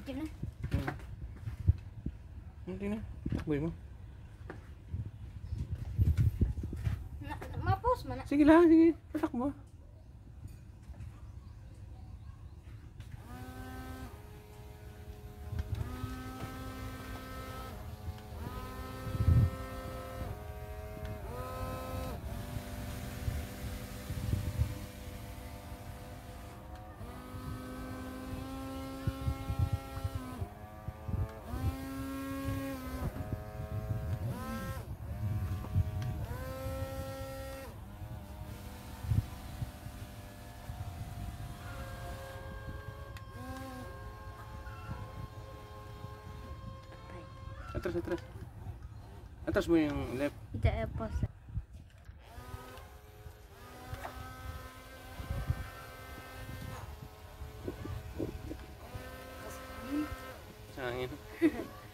Video na. Hindi na. Takboy mo. Ma-pause mo na. Sige lang, sige. Patakbo. Atras, atras. Atras mo yung left. Ito ay pause. Sa hangin.